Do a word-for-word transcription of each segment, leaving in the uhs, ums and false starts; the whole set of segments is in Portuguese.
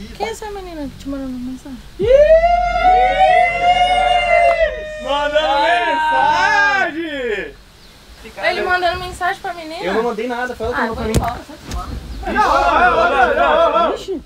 Quem é essa menina te mandando mensagem? Mandando mensagem! Ele mandando mensagem pra menina? Eu não mandei nada, foi ela que Ah, mandou eu pra vou mim. embora, sai fora. Ixi.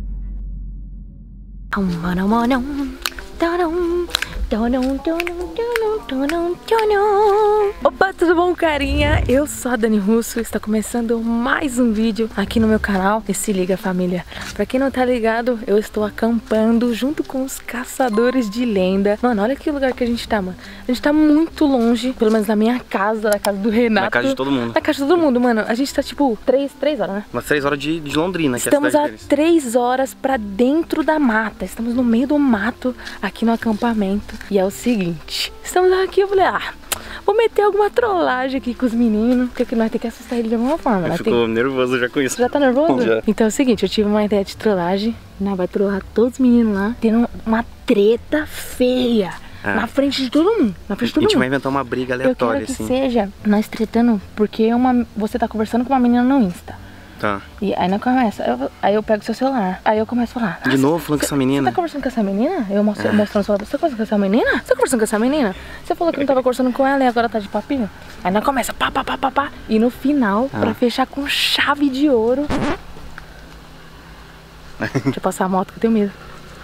Opa, tudo bom, carinha? Eu sou a Dani Russo, está começando mais um vídeo aqui no meu canal. E se liga, família, pra quem não tá ligado, eu estou acampando junto com os caçadores de lenda. Mano, olha que lugar que a gente tá, mano. A gente tá muito longe, pelo menos na minha casa, da casa do Renato. Na casa de todo mundo. Na casa de todo mundo, mano. A gente tá tipo três, três horas, né? Umas três horas de, de Londrina, que Estamos é a a cidade deles. três horas pra dentro da mata. Estamos no meio do mato, aqui no acampamento. E é o seguinte, estamos aqui, eu falei, ah, vou meter alguma trollagem aqui com os meninos, porque nós temos que assustar eles de alguma forma. Eu Nós fico tem... nervoso já com isso. Já tá nervoso? Já. Então é o seguinte, eu tive uma ideia de trollagem. Nós vai trollar todos os meninos lá, tendo uma treta feia. Ah. Na frente de todo mundo. Na frente de A todo gente vai mundo. inventar uma briga Eu quero aleatória, que assim. seja nós tretando, porque uma, você tá conversando com uma menina no Insta. Tá. E aí não começa, eu, aí eu pego seu celular, aí eu começo a falar. De novo falando com essa menina? Você tá conversando com essa menina? Eu mostro, Ah. mostrando o celular, você tá conversando com essa menina? Você tá conversando com essa menina? Você falou que não tava conversando com ela e agora tá de papinho? Aí não começa, pá, pá, pá, pá, pá. E no final, Ah. pra fechar com chave de ouro. Deixa eu passar a moto que eu tenho medo.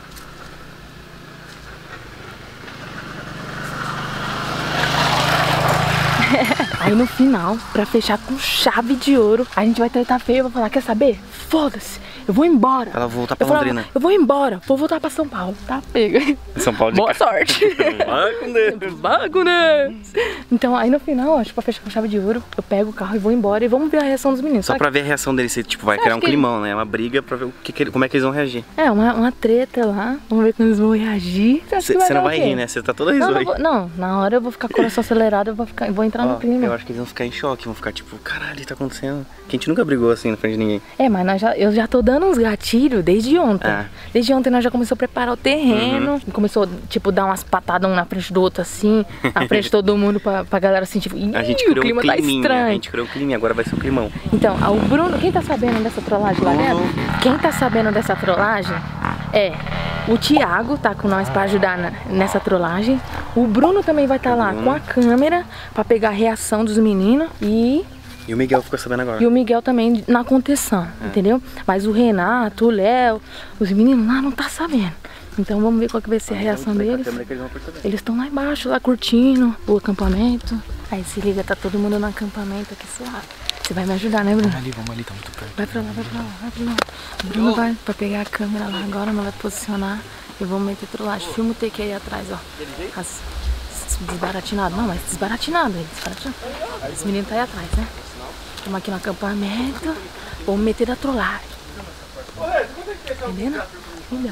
Aí no final, pra fechar com chave de ouro, a gente vai tretar feio e vai falar, quer saber? Foda-se, eu vou embora. Ela voltar pra eu falava, Londrina. eu vou embora, vou voltar pra São Paulo, tá? Pega. Em São Paulo de Boa ca- sorte. Vai com Deus. Vai com Deus. Então aí no final, acho que pra fechar com chave de ouro, eu pego o carro e vou embora e vamos ver a reação dos meninos. Só Só pra ver a reação deles, se tipo, vai Você criar acha um que- climão, né? Uma briga pra ver o que que ele- como é que eles vão reagir. que- É, uma, uma treta lá, vamos ver como eles vão reagir. Você acha que Você dar não o vai quê? rir, né? Você tá toda Não, risada não, aí. vou- não, na hora eu vou ficar com o coração acelerado, eu vou, ficar, eu vou entrar Ó, no clima. eu acho que eles vão ficar em choque, vão ficar tipo, caralho, o que tá acontecendo? Que a gente nunca brigou assim na frente de ninguém. É, mas nós já, eu já tô dando uns gatilhos desde ontem. Ah. Desde ontem nós já começamos a preparar o terreno. Uhum. Começou, tipo, dar umas patadas um na frente do outro, assim. Na frente de todo mundo, pra, pra galera assim, tipo, A gente "Ih, criou o clima um tá climinha, a estranho." gente criou um climinha, agora vai ser um climão. Então, ah, o Bruno, quem tá sabendo dessa trollagem lá dentro? Quem tá sabendo dessa trollagem é o Thiago, tá com nós pra ajudar na- nessa trollagem. O Bruno também vai estar tá lá com a câmera pra pegar a reação dos meninos. E... E o Miguel ficou sabendo agora. E o Miguel também na contenção, É. entendeu? Mas o Renato, o Léo, os meninos lá não tá sabendo. Então vamos ver qual que vai ser a reação deles. Eles estão lá embaixo, lá curtindo o acampamento. Aí se liga, tá todo mundo no acampamento aqui suave. Você vai me ajudar, né, Bruno? Vamos ali, vamos ali, tá muito perto. Vai pra lá, vai pra lá, vai pra lá. O Bruno vai pra pegar a câmera lá agora, não vai posicionar. E vamos meter trollagem. Filma o T Q aí atrás, ó. As, desbaratinado. Não, mas desbaratinado. Aí, desbaratinado. Esse menino tá aí atrás, né? Estamos aqui no acampamento. Vamos meter a trollagem. Entendendo? Entendeu?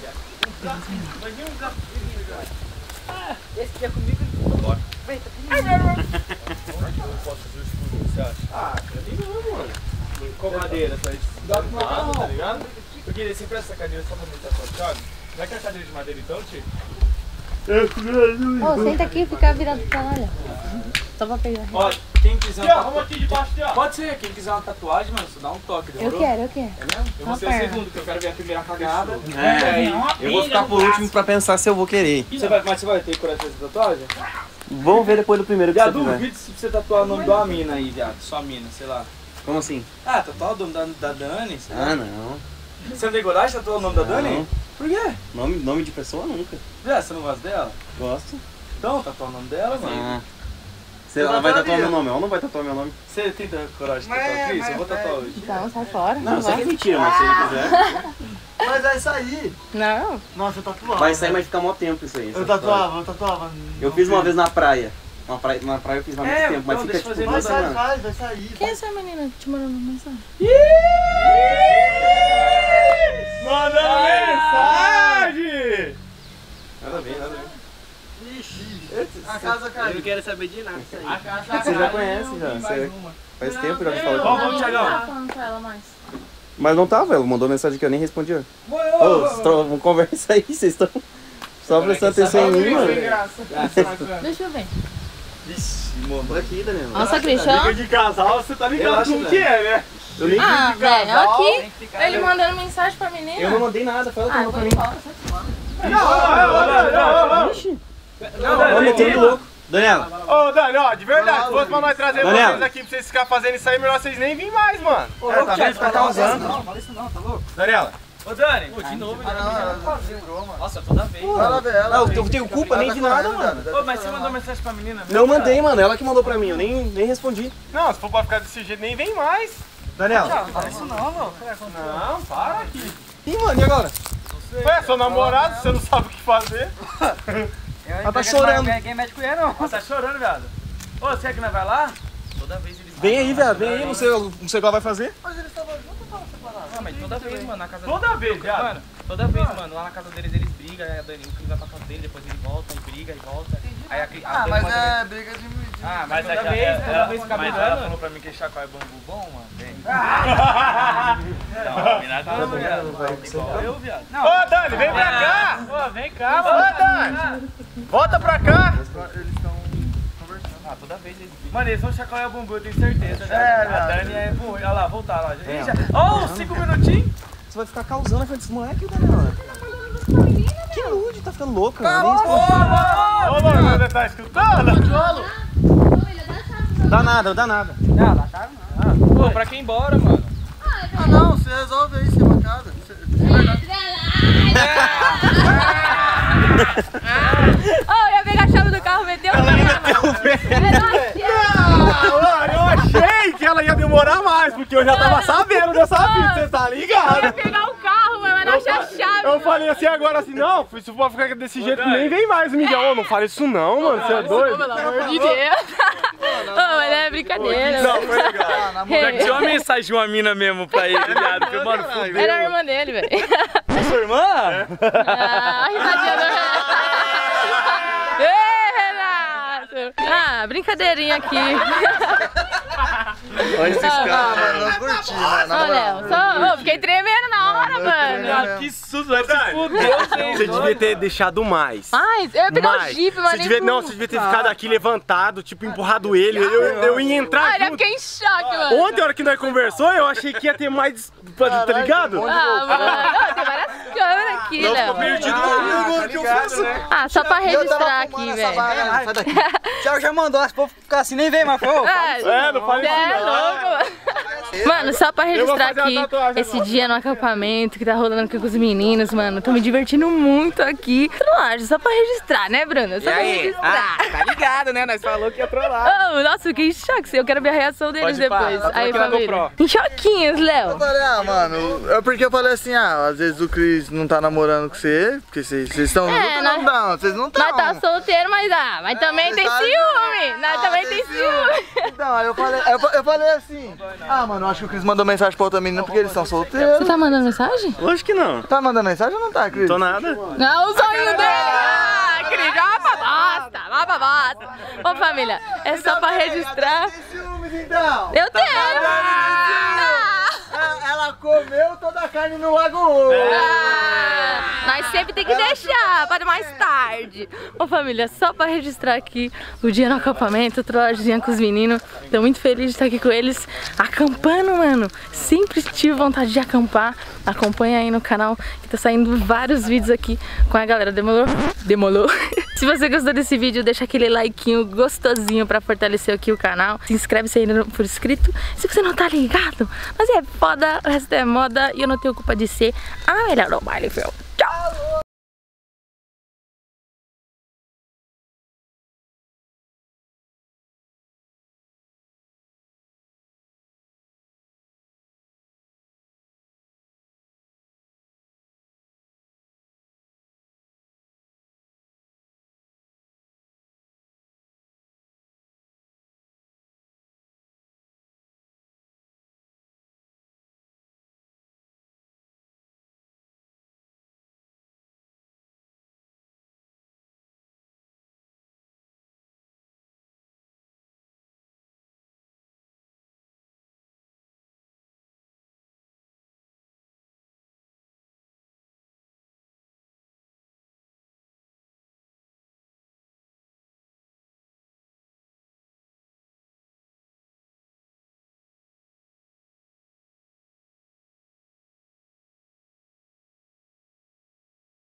Esse dia comigo, bora. Vem, tá comigo. Eu posso fazer o escudo, você acha? Ah, pra mim não, mano. Com madeira, tá escudado, tá ligado? Porque você presta essa cadeira só pra meter a sua chave? Não é que a cadeira de madeira então, tio? Ô, senta aqui e fica virado pra lá, olha. Só pra pegar. Ó, quem quiser uma tatuagem... Pode ser, quem quiser uma tatuagem, mano, só dá um toque, Eu demorou? quero, eu quero. É mesmo? Eu vou ser o perna. segundo, que eu quero ver a primeira cagada. É, eu vou ficar por último pra pensar se eu vou querer. Você vai, mas você vai ter coragem de fazer tatuagem? Vamos ver depois do primeiro que Viado, você fizer. duvido se você tatuar o nome de uma mina aí, viado. Sua mina, sei lá. Como assim? Ah, tatuar o nome da, da Dani? Sei lá. Ah, não. Você não tem coragem de tatuar o nome da Dani? Não. Por quê? Nome, nome de pessoa nunca. Viado, você não gosta dela? Gosto. Então, tatuar o nome dela, mano. Ah. Você, ela vai tatuar meu nome, ela não vai tatuar meu nome. Você tem coragem de tatuar o Cris? Eu vou tatuar hoje. Então, sai fora. Não, isso aqui é vai. mentira, mas se ele quiser. Mas vai sair. Não. Nossa, eu tatuava. Vai sair, mas fica mó tempo isso aí. Eu tatuava, eu tatuava. Eu fiz uma vez na praia. Uma praia, uma praia eu fiz há muito É, tempo, mas não, fica deixa eu tipo fazer Vai toda sair, semana. vai, vai sair. Quem é essa menina te mandando mensagem? Manda mensagem! Nada bem, nada bem. Ixi, a casa caiu. Eu não quero saber de nada. A casa Você já conhece, já. Você faz tempo já que fala Vamos, com vamos, Não Thiagão. tá falando com ela mais. Mas não tava, ela mandou mensagem que eu nem respondia. Ô, Ô, vocês tão- conversa aí, vocês estão só prestando atenção em mim, mano. Deixa eu ver. Vixe, mano. Aqui, Daniel. Nossa, Cristian. Liga de casal, você tá ligado Relaxa, como né? que é, né? Eu nem Ah, vi de velho, casal. aqui, ele mandando mensagem pra menina. Eu não mandei nada, foi ela que Ah, mandou vou pra mim. embora. Ixi. Não, metendo louco. Daniela. Ô, Dani, ó, de verdade, se fosse pra nós trazer Daniela. vocês aqui pra vocês ficarem fazendo isso aí, melhor vocês nem virem mais, mano. Ô, É, louco, tá Thiago, vendo? Fica fala causando. isso não, fala isso não, tá louco? Daniela. Ô, Dani, pô, de novo, Ah, não, ela lembrou, mano. Nossa, toda vez. Vai lá ver ela. Não, eu tenho culpa, nem de nada, mano. Ô, mas você mandou mensagem pra menina? Não mandei, mano. Ela que mandou pra mim, eu nem, nem respondi. Não, se for pra ficar desse jeito, nem vem mais. Daniela. Não fala isso não, louco. Não, para aqui. Ih, mano, e agora? Ué, seu namorado, você não sabe o que fazer. Ela tá chorando. Ninguém mexe com ele, não. Você tá chorando, viado? Ô, você quer que nós vai lá? Toda vez eles... Vem aí, velho, vem aí, não sei, não sei o que ela vai fazer. Mas eles estavam juntos ou estavam separados? Não, mas toda vez, mano, na casa Toda vez, viado. Mano, toda vez, mano, lá na casa deles eles brigam, aí a Dani, o Cris vai pra casa dele, depois ele volta, e briga e volta. Aí a, Cris- a Ah, Dani mas manda- é briga de... de- Ah, Mas mas toda é- vez, é- toda ela- vez fica mas brigando. ela falou pra mim que chacoalha é bambu bom, mano. Vem. Não, a mina tá, viado. Igual eu, viado. Ô, Dani, vem pra cá. Ô, vem cá, ô, Dani. Volta pra cá. Eles estão conversando. Ah, toda vez eles brigam. Mano, eles vão chacoalhar o bambu, eu tenho certeza. É, É, a viado. Dani é boa. Olha lá, voltar lá. Ih, já- Ó, oh, cinco minutinhos. Você vai ficar causando a frente desse moleque, Daniela. Que nude, tá ficando louca. Nem respondi. Ô, mano, você tá escutando? Dá nada, dá nada. Não, lá tá não. Pô, pra quem ir embora, mano? Ah, não, você resolve aí, você é bancada. Você- de verdade. Oh, eu ia pegar a chave do carro, meteu o Ah, eu achei que ela ia demorar mais, porque eu já tava sabendo dessa vida, você tá Eu ia ligado? pegar o carro, mas não achei a chave. Eu falei assim agora assim, não, se for ficar desse jeito, nem vem mais, Miguel. Ô, não fala isso não, mano, você é doido? Pelo amor de Deus. Oh, mas é brincadeira. Não, foi legal. Ah, na moral. Hey. Tinha uma mensagem de uma mina mesmo pra ele, viado. Porque, mano, fudeu. Era a irmã dele, velho. É sua irmã? Ah, a risadinha do Renato. Ei, Renato. Ah, brincadeirinha aqui. Olha esses Ah, Ah, caras. mano, não curti, mano. na Ó, moral. Léo, só, ô, fiquei tremendo na hora, Não, eu mano. tremendo. Que susto, vai se fuder, Você devia ter deixado mais. Mas eu ia pegar o Mais. Jeep, mas Você nem devia, fui. não, você devia ter ficado aqui levantado, tipo, empurrado ele. Eu, eu ia entrar Ah, eu junto. fiquei em choque, mano. Ontem, a hora que nós conversou, eu achei que ia ter mais, tá ligado? Ah, mano, não, tem várias câmeras aqui, Não, ficou Léo. perdido. Agora o que eu faço? Ah, só pra E eu tava registrar fumando aqui, essa velho. bagaça, sai daqui. Thiago já mandou, se for ficar assim, nem vem mais, pô. Ah, É, não fala Você isso é não. louco, mano. Mano, só pra vou registrar fazer a aqui tatuagem esse agora. dia no acampamento que tá rolando aqui com os meninos, mano. Tô me divertindo muito aqui. Trollagem, só pra registrar, né, Bruno? Só pra registrar. tá ligado, né? Nós falou que ia trollar. Oh, nossa, fiquei em choque. Eu quero ver a reação deles Pode ir, pá. depois. Tá Aí, aqui na família. GoPro. Em choquinhos, Eu Léo. falei, ah, mano, é porque eu falei assim, ah, às vezes o Cris não tá namorando com você, porque vocês vocês estão É, juntos, nós- não dão, vocês não estão. Nós tá solteiro, mas ah, mas também tem sabe? ciúme. Nós Ah, também tem ciúme. Então, aí eu falei, eu, fa- eu falei assim, ah, mano, eu acho que o Cris mandou mensagem pra outra menina porque eles estão solteiros. Você tá mandando mensagem? Lógico que não. Tá mandando mensagem ou não tá, Cris? Tô nada. Não, o sonho dele. Ah, Cris, vai pra bosta, vai pra bosta. Ô, família, é só pra registrar. Tem ciúmes, então? Eu tenho. Ah. Ela, ela comeu toda a carne no Lago Ouro. Ah, nós sempre tem que deixar para mais tarde. Ô família, só para registrar aqui o dia no acampamento, trollagemzinha com os meninos. Tô muito feliz de estar aqui com eles, acampando, mano. Sempre tive vontade de acampar. Acompanha aí no canal que tá saindo vários vídeos aqui com a galera. Demolou? Demolou? Se você gostou desse vídeo, deixa aquele likeinho gostosinho pra fortalecer aqui o canal. Se inscreve se ainda não for inscrito. Se você não tá ligado, mas é foda, o resto é moda e eu não tenho culpa de ser a melhor do baile, viu?